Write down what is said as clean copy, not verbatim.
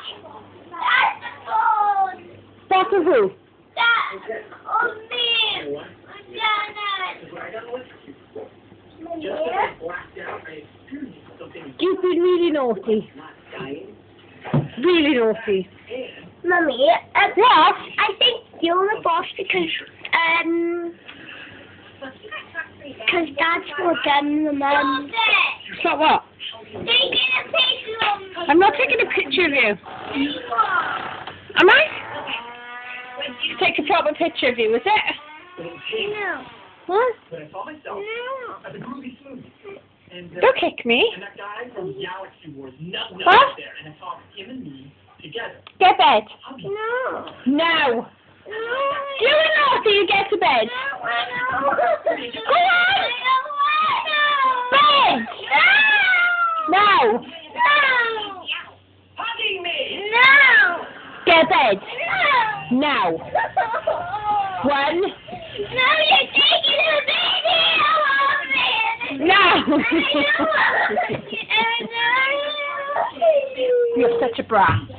That's the phone. That's a who? That's me. You've been really naughty. Really naughty. Mummy, What? I think you're the boss because Dad's more done the mum. So what? Taking a picture of me. I'm not taking a picture of you. Am I? Take a proper picture of you, is it? No. What? No. Don't kick me. And that guy from Galaxy Wars, nothing What? there, and I saw him and me together. Get bed. No. No. Do it naughty, you get to bed. Go on. Bed. No. Hugging me! No. Get bed. No. Now. One. No, you're taking a baby away. No. You're such a brat.